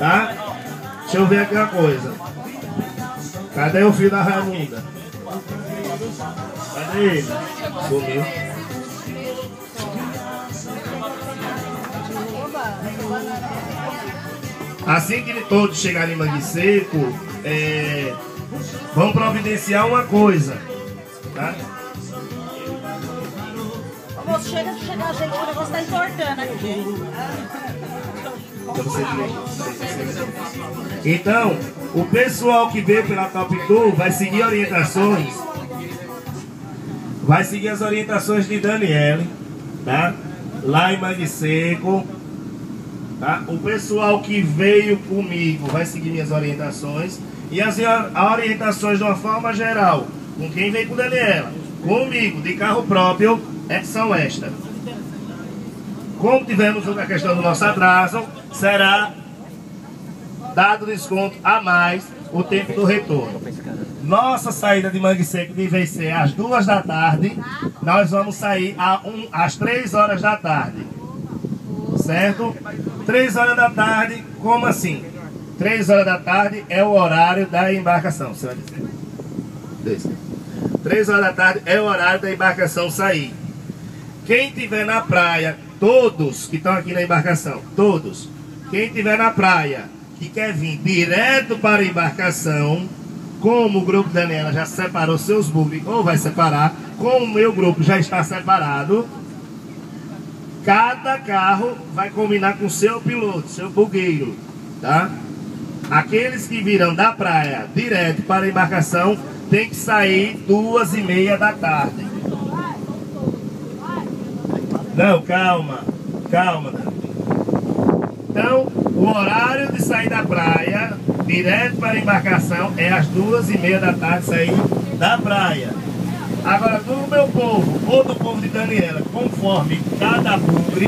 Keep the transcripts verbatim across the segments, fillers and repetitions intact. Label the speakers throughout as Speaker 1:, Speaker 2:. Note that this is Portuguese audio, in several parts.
Speaker 1: Tá? Deixa eu ver aqui uma coisa. Cadê o filho da Raimunda? Cadê ele? Sumiu. Assim que todos chegarem em Mangue Seco, é, vão providenciar uma coisa, tá?
Speaker 2: Moço, chega de chegar a gente, que o negócio tá importando aqui.
Speaker 1: Então, o pessoal que veio pela Top Tour vai seguir orientações, vai seguir as orientações de Daniele, tá? Lá em Mangue Seco. Tá? O pessoal que veio comigo vai seguir minhas orientações. E as orientações de uma forma geral, com quem veio com Daniela, comigo, de carro próprio, é, são estas. Como tivemos a questão do nosso atraso, será dado desconto a mais o tempo do retorno. Nossa saída de Mangue Seco deve ser às duas da tarde. Nós vamos sair a um, às três horas da tarde. Certo? Três horas da tarde, como assim? Três horas da tarde é o horário da embarcação. Você vai dizer? Desse. Três horas da tarde é o horário da embarcação sair. Quem tiver na praia, todos que estão aqui na embarcação, todos, quem tiver na praia que quer vir direto para a embarcação, como o grupo Daniela já separou seus bugres, ou vai separar, como o meu grupo já está separado, cada carro vai combinar com o seu piloto, seu bugueiro, tá? Aqueles que virão da praia direto para a embarcação tem que sair duas e meia da tarde. Não, calma, calma. Então, o horário de sair da praia direto para a embarcação é às duas e meia da tarde sair da praia. Agora, do meu povo ou do povo de Daniela, conforme cada bugre,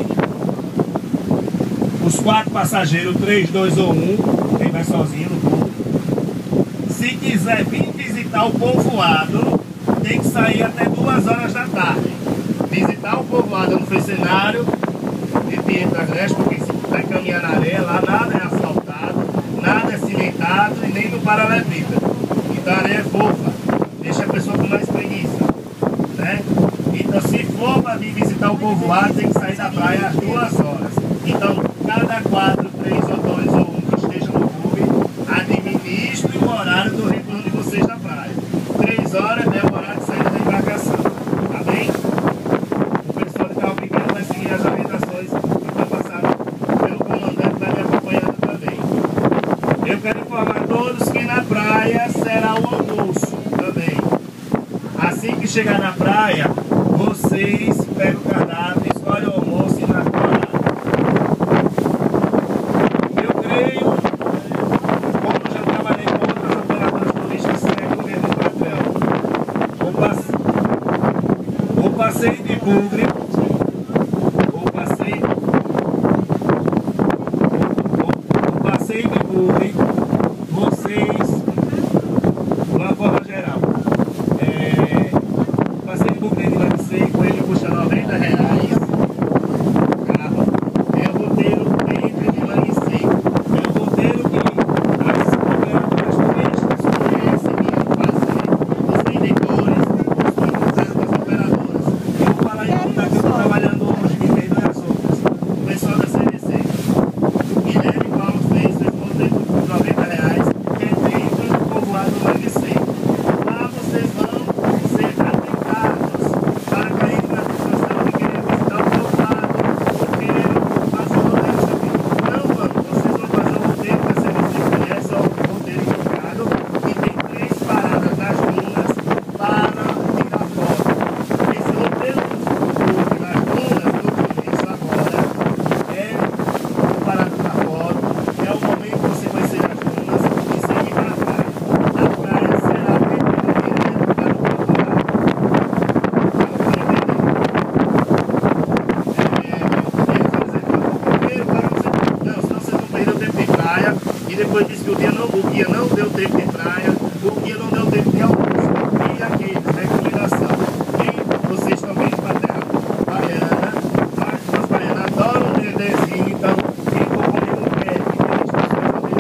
Speaker 1: os quatro passageiros, três, dois ou um, quem vai sozinho no povo, se quiser vir visitar o povoado, tem que sair até duas horas da tarde. Visitar o povoado no cenário de Piedra Grande, porque se vai caminhar na areia, lá nada é asfaltado, nada é cimentado e nem no paralelepípedo. Então a areia é fofa, deixa a pessoa com mais preguiça, né? Então se for para vir visitar o povoado, tem que sair da praia às duas horas. Então cada quatro, três ou dois ou um que esteja no clube, administre o horário do retorno de vocês da praia. Três horas é o horário de saída da embarcação, tá bem? O pessoal de carro pequeno vai seguir as orientações que estão passadas pelo comandante, vai me acompanhando também. Eu quero informar a todos que na praia será o almoço também. Assim que chegar na praia, vocês pegam o cardápio, escolhem o almoço e na praia. Eu creio, como já trabalhei com outras operadoras turísticas, que é governo do papel. O, passe... o passeio de bugre, o passeio, o, o passeio de bugre, vocês, de uma forma geral, é... o passeio de bugre de Mangue Seco, ele custa noventa reais. Carro. É o roteiro dentro de Mangue Seco. É o roteiro que as operadoras turísticas conhecem e fazem, os vendedores, os empresários das operadoras. Eu vou falar em tudo aqui, eu estou trabalhando hoje, me vendo as outras. O pessoal da C D C. Guilherme Paulo fez esse roteiro por noventa reais, que é dentro do povoado do Mangue Seco. Lá vocês vão ser atentados para cair na situação de querer visitar o povoado, porque fazer o roteiro aqui. Não, mano, vocês vão fazer o roteiro que a C D C conhece, ó, o roteiro indicado, e tem três paradas nas dunas para tirar foto. Esse roteiro do futuro nas dunas, do começo agora, é o parado da foto, é o momento que você vai ser nas dunas e seguir para a praia. A praia será direto para o povoado. Não, senão vocês vão perder o tempo de praia e depois diz que o dia não, o guia não deu tempo de praia, o guia não deu tempo de almoço. E aqueles, recomendação, quem vocês estão vindo para a terra baiana, as baianas adoram um desenho, então quem for comer um pé, que tem estações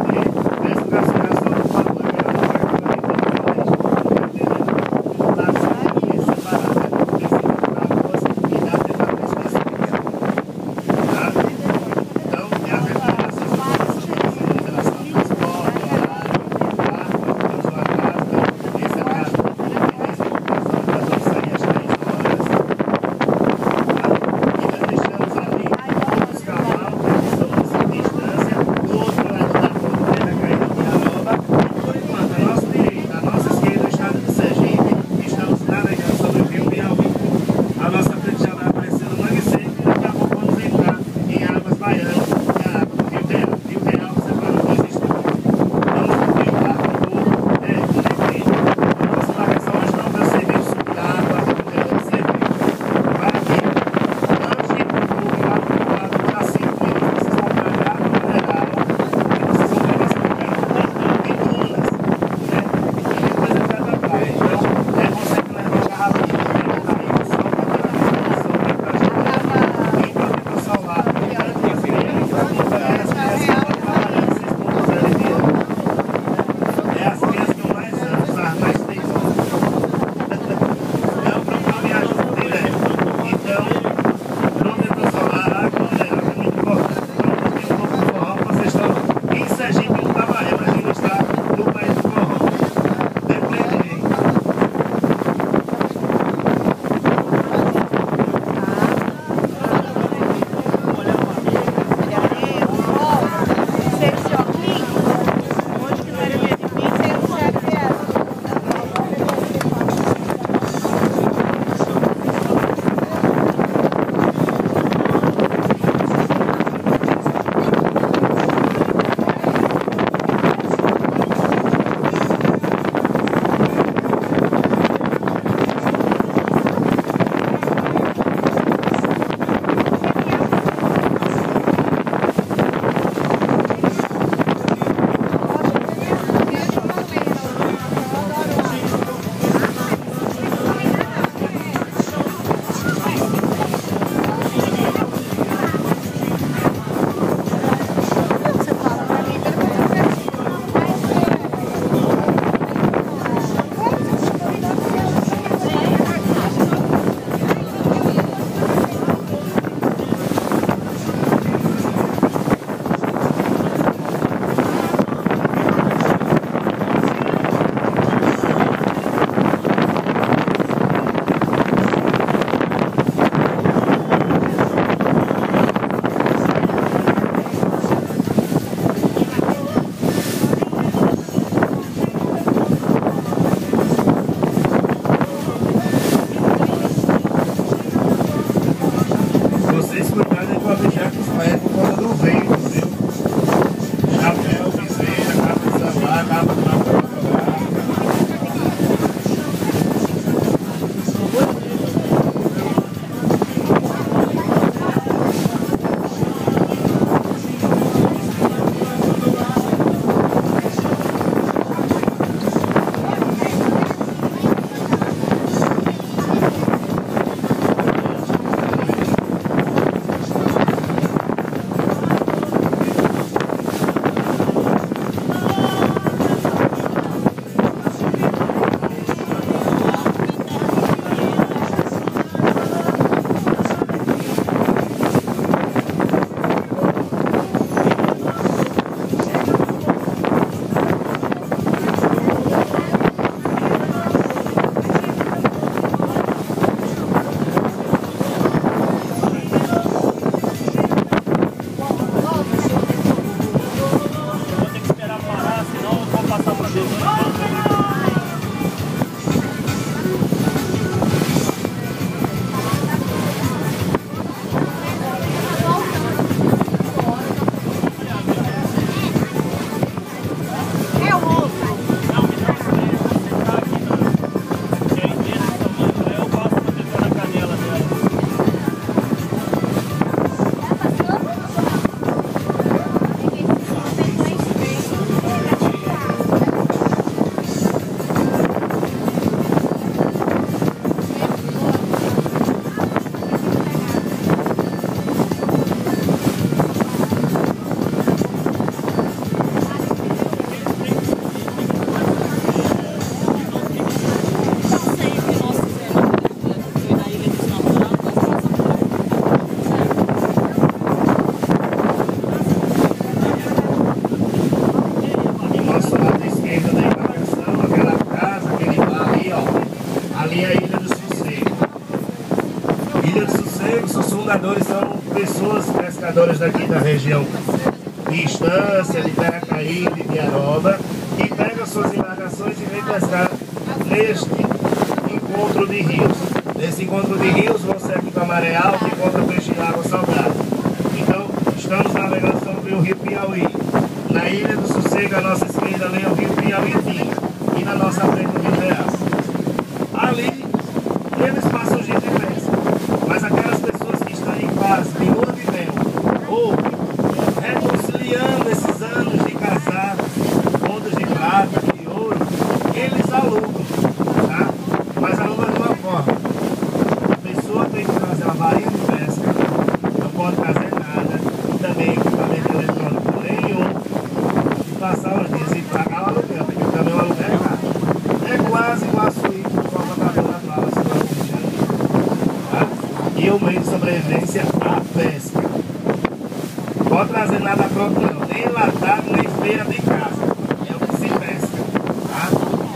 Speaker 1: pescadores são pessoas pescadoras daqui da região de Estância, de Peracaí, de Biaroba, que pegam suas embarcações e vêm pescar neste encontro de rios. Nesse encontro de rios, você aqui com a maré alta encontra peixe de água salgada. Então, estamos navegando sobre o rio Piauí. Na Ilha do Sossego, à nossa esquerda, ali é o rio Piauí. E na nossa frente, o rio Real. Ali, eles passam gente de pesca. Mas aquelas pessoas que estão em fase de lua de mel, ou reconciliando esses anos de casar, bodas de prata, de ouro, eles alugam, tá? Mas alugam de uma forma. A pessoa tem que trazer uma varinha de pesca, não pode trazer nada, e também equipamento eletrônico nenhum, e passar os dias e pagar o aluguel, porque também o aluguel é caro. É quase um açuí por forma natural, se não se chama, tá? E o meio de sobrevivência, a pesca. Não pode trazer nada pronto não, nem latado, nem feira de casa. É o que se pesca, tá?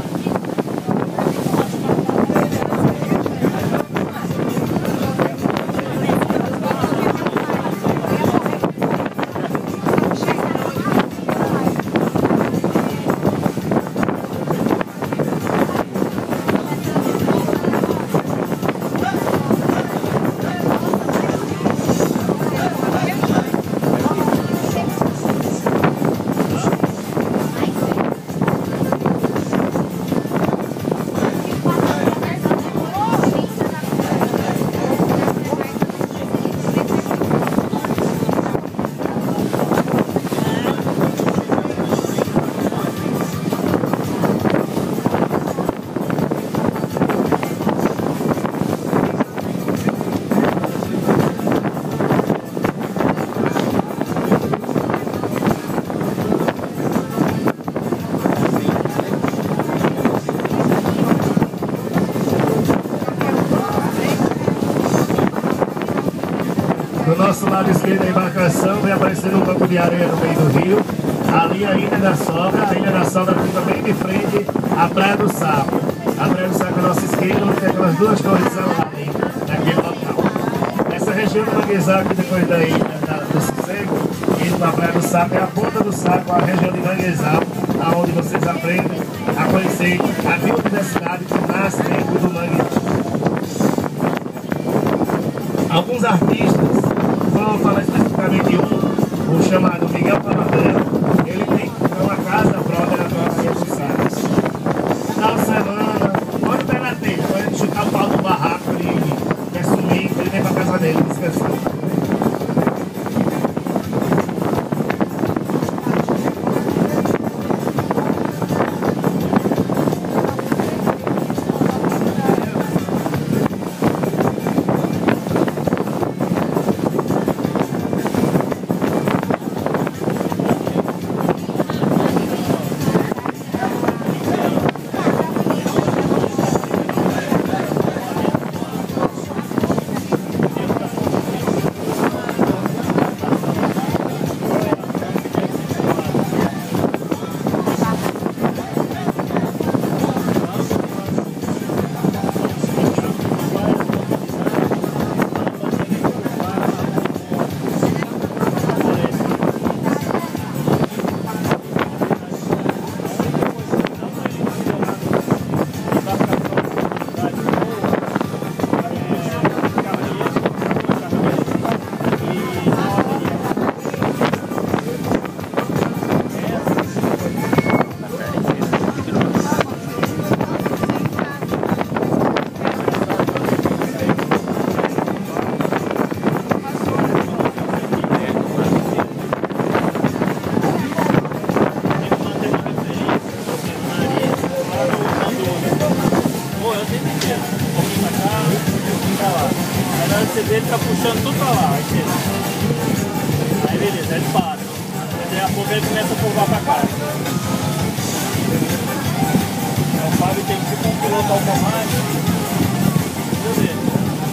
Speaker 1: Do nosso lado esquerdo da embarcação vem aparecendo um banco de areia no meio do rio. Ali a Ilha da Sogra. A Ilha da Sogra fica bem de frente à Praia do Sapo. A Praia do Sapo é a nossa esquerda, onde tem aquelas duas torres ali, naquele local. Essa região do Manguezal, aqui depois da Ilha da, do Sossego, indo para a Praia do Sapo, é a ponta do Sapo, a região de Manguezal, onde vocês aprendem a conhecer a biodiversidade que nasce dentro do manguezal. Alguns artistas, vamos falar especificamente um, o chamado Miguel Paladão, ele tem uma casa própria na Praia do Sapo. Final de semana, quando pé na telha, quando ele chutar o pau do barraco, ele quer sumir, ele vem para casa dele descansar.
Speaker 3: Você vê ele tá puxando tudo pra lá, aí, aí beleza, ele para. Daí a pouco ele começa a curvar pra cá. Então o Fábio tem que ser um piloto automático. Deixa eu ver.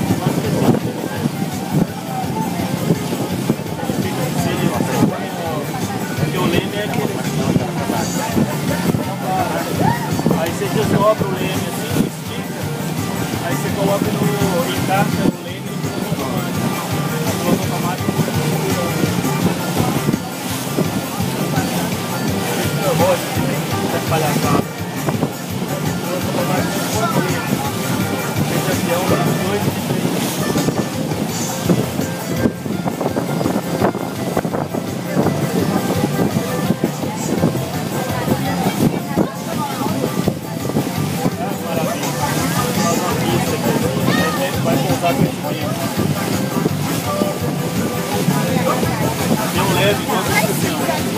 Speaker 3: Porque o leme é aquele. Aí você desdobra o leme assim, estica. Aí você coloca no encaixa o leme e no comando. palhaçada. Eu vou tomar mais um pouquinho. Esse aqui é um dois de três. Vai pousar com esse vinho. Tem um leve quanto assim,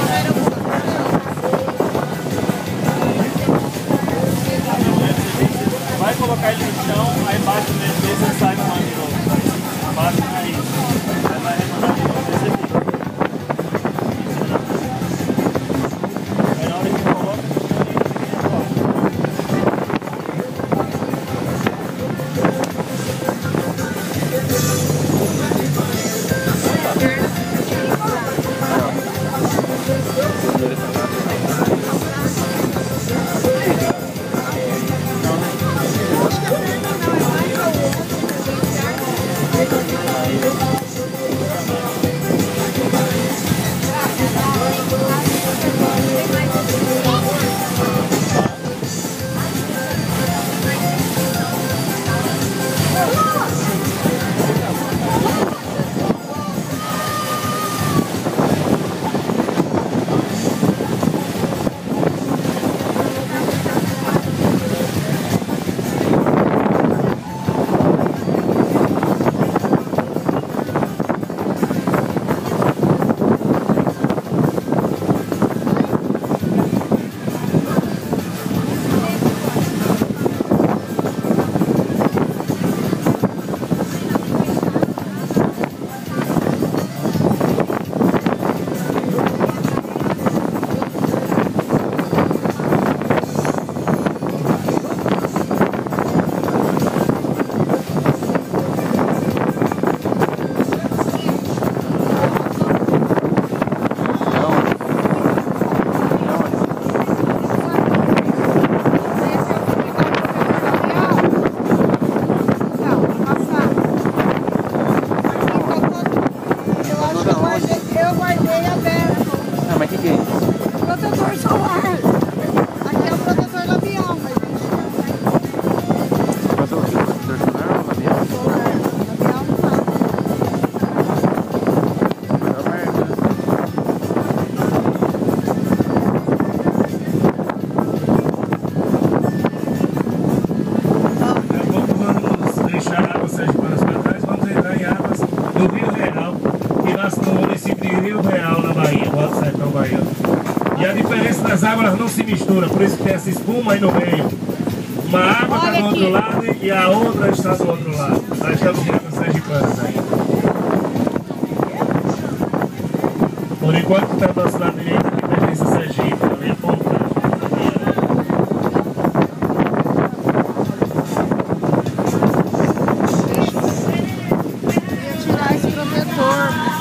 Speaker 3: ó. Vai colocar ele no chão, aí embaixo dele você sai com uma de novo. Baixa aí. Aí vai remandar de novo. Esse aqui. Aí na hora que coloca,
Speaker 1: as águas não se misturam, por isso que tem essa espuma aí no meio. Uma água está do outro lado e a outra está do outro lado. Nós estamos em águas sergipanas aí. Por enquanto está do nosso lado direito, aqui pertence a Sergipe, também apontado.
Speaker 2: Queria tirar esse protetor.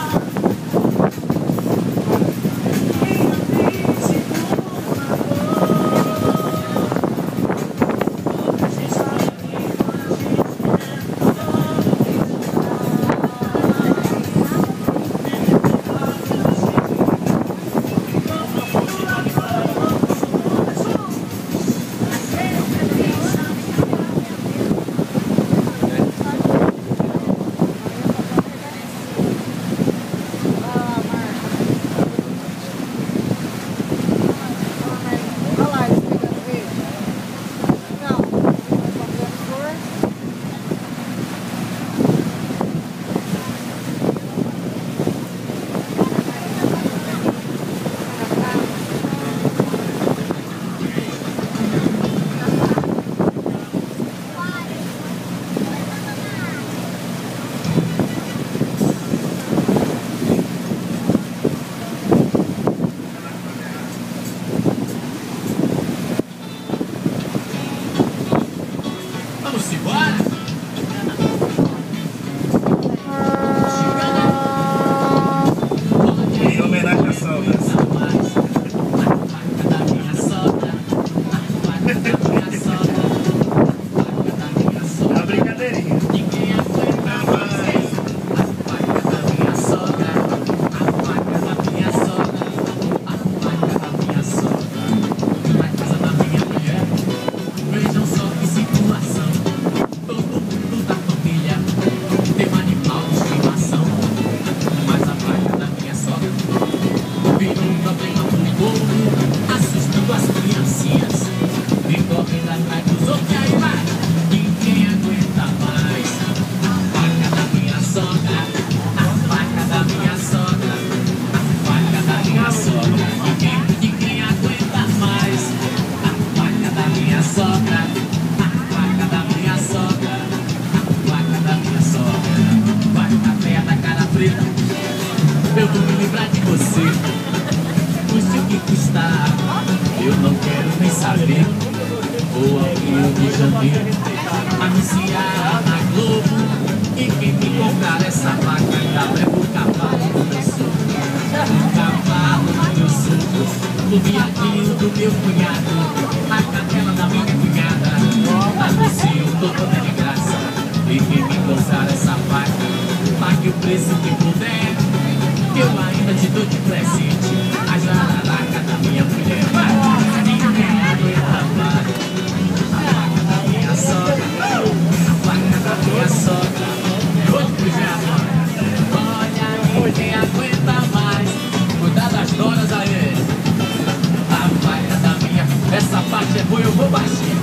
Speaker 4: criancinhas e correndo atrás dos outros. E aí vai, ninguém aguenta mais a faca da minha sogra, a faca da minha sogra, a faca da minha sogra. Ninguém, ninguém aguenta mais a faca da minha sogra, a faca da minha sogra, a faca da minha sogra. Vai na feia da cara preta, eu vou me livrar de você, custe o que custar, eu não quero nem saber. Vou ao Rio de Janeiro anunciar na Globo, e quem me comprar essa vaca ainda leva o cavalo do meu sogro, o cavalo do meu sogro, o viadinho do meu cunhado, a cadela da minha cunhada. Anuncio todo de graça, e quem me comprar essa vaca pague o preço que puder, que eu ainda te dou de presente a jararaca da minha mulher. Vai, ninguém aguenta mais a vaca da minha sogra, a vaca da minha sogra. Outro já, olha, ninguém aguenta mais. Cuidado das donas aí. A vaca da minha, essa parte é boa, eu vou baixinho.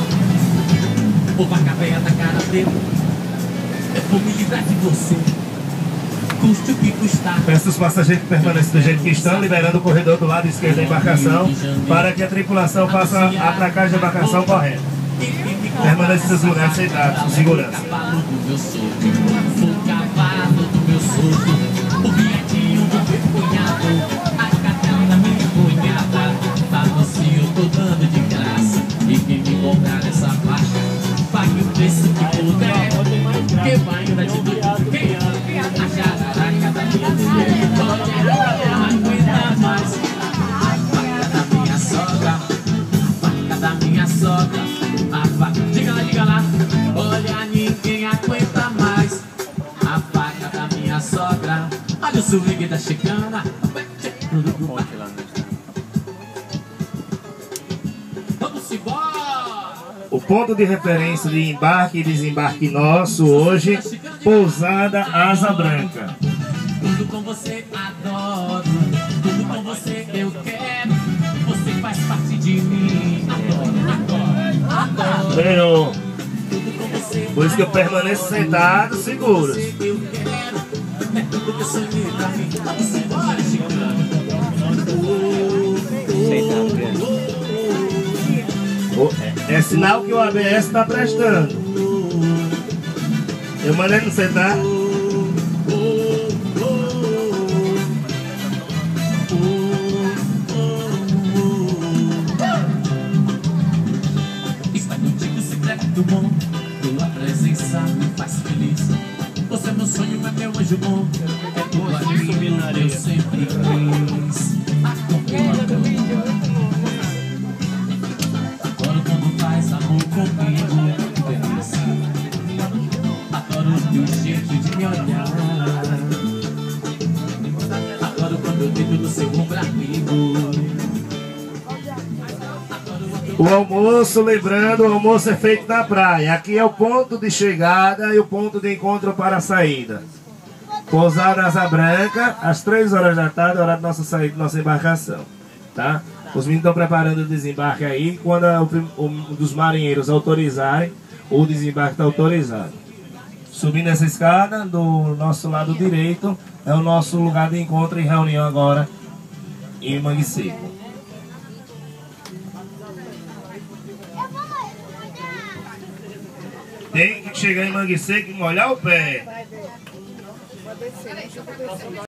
Speaker 4: Ô vaca velha da cara dele, eu vou me livrar de você, custe o que custar.
Speaker 1: Peço aos passageiros que permaneçam do jeito que estão, liberando o corredor do lado esquerdo da embarcação, para que a tripulação faça a atracagem da embarcação correta. Permaneçam nos lugares sentados, com segurança.
Speaker 4: O cavalo do meu sogro, o cavalo do meu sogro, o viadinho do meu cunhado, a cadela da minha cunhada. Anuncio, eu tô dando de graça, e quem me comprar essa vaca pague o preço que puder, que vai ainda te dou. Quem? A jararaca da minha mulher. Olha, não aguenta mais a vaca da minha sogra, a vaca da minha sogra, a vaca. Diga lá, diga lá. Olha, ninguém aguenta mais a vaca da minha sogra. Olha o swing da chicana. Vamos embora.
Speaker 1: O ponto de referência de embarque e desembarque nosso hoje, Pousada Asa Branca.
Speaker 4: Tudo com você adoro, tudo com você eu quero, você faz parte de mim. Adoro, adoro, adoro.
Speaker 1: Ganhou.
Speaker 4: Tudo com você.
Speaker 1: Por isso que eu permaneço sentado, seguros.
Speaker 4: Eu quero, é tudo que eu sonhei pra mim. Vamos embora, chicano.
Speaker 1: Oh, é, é sinal que o A B S está prestando. Eu mandei não sentar.
Speaker 4: Está contigo, secreto bom, tua presença me faz feliz. Você é meu sonho, é meu anjo bom, é tua amiga, eu sempre quis. Adoro quando faz amor comigo, feliz. Adoro o teu jeito de me olhar. Adoro quando eu deito no seu ombro amigo.
Speaker 1: O almoço, lembrando, o almoço é feito na praia. Aqui é o ponto de chegada e o ponto de encontro para a saída. Pousada Asa Branca, às três horas da tarde, hora da nossa saída, nossa embarcação. Tá? Os meninos estão preparando o desembarque aí. Quando um dos marinheiros autorizarem, o desembarque está autorizado. Subindo essa escada, do nosso lado direito, é o nosso lugar de encontro e reunião agora em Mangue Seco. Tem que chegar em Mangue Seco e molhar o pé.